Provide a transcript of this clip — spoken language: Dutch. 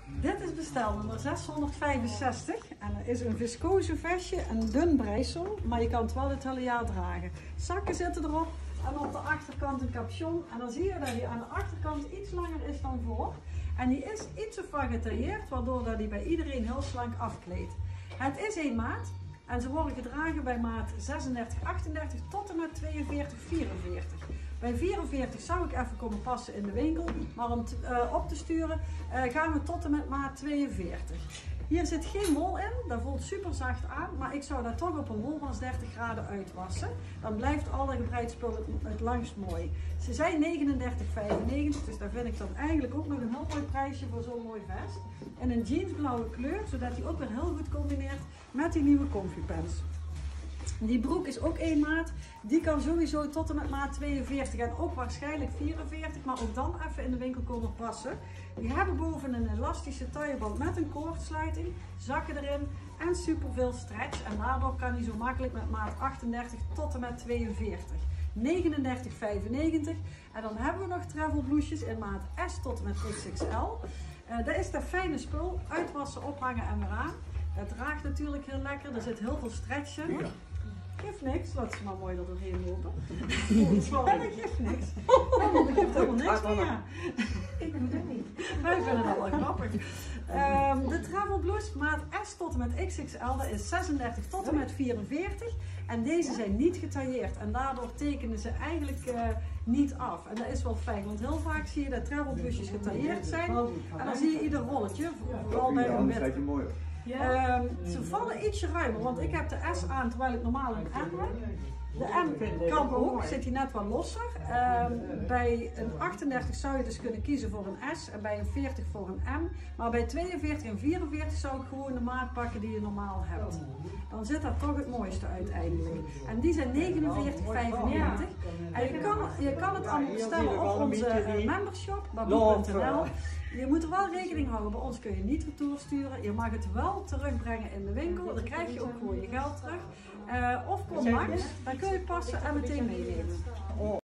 Dit is bestel nummer 665 en er is een viscose vestje, een dun breisel, maar je kan het wel het hele jaar dragen. Zakken zitten erop en op de achterkant een capuchon en dan zie je dat hij aan de achterkant iets langer is dan voor. En die is iets te vaak getailleerd, waardoor dat hij bij iedereen heel slank afkleedt. Het is 1 maat en ze worden gedragen bij maat 36, 38 tot en met 42, 44. Bij 44 zou ik even komen passen in de winkel, maar om op te sturen gaan we tot en met maat 42. Hier zit geen wol in, dat voelt super zacht aan, maar ik zou dat toch op een wol van 30 graden uitwassen. Dan blijft al dat gebreid spul het langst mooi. Ze zijn 39,95, dus daar vind ik dan eigenlijk ook nog een heel mooi prijsje voor zo'n mooi vest. En een jeansblauwe kleur, zodat die ook weer heel goed combineert met die nieuwe comfy pants. Die broek is ook 1 maat, die kan sowieso tot en met maat 42 en ook waarschijnlijk 44, maar ook dan even in de winkel komen passen. Die hebben boven een elastische tailleband met een koordsluiting, zakken erin en superveel stretch en daardoor kan hij zo makkelijk met maat 38 tot en met 42. 39,95 en dan hebben we nog travel blouses in maat S tot en met XXL. Dat is dat fijne spul, uitwassen, ophangen en weer aan. Dat draagt natuurlijk heel lekker, er zit heel veel stretch in. Ja. Geeft niks, laat ze maar mooi er doorheen lopen. Dat geeft niks. Dat geeft helemaal niks meer. Ik doe het niet. Wij vinden dat wel grappig. De travel blouse maat S tot en met XXL, dat is 36 tot en met 44. En deze zijn niet getailleerd en daardoor tekenen ze eigenlijk niet af. En dat is wel fijn, want heel vaak zie je dat travel blouses getailleerd zijn. En dan zie je ieder rolletje, vooral bij een wit. Ze vallen ietsje ruimer, want ik heb de S aan terwijl ik normaal een M heb. De M kan ook, zit hij net wat losser. Bij een 38 zou je dus kunnen kiezen voor een S en bij een 40 voor een M. Maar bij 42 en 44 zou ik gewoon de maat pakken die je normaal hebt. Dan zit dat toch het mooiste uiteindelijk. En die zijn 49,95. En je kan het allemaal bestellen op onze membershop, baboe.nl. Je moet er wel rekening houden, bij ons kun je niet retour sturen. Je mag het wel terugbrengen in de winkel, dan krijg je ook gewoon je geld terug. Of kom langs, dan kun je passen en meteen meenemen.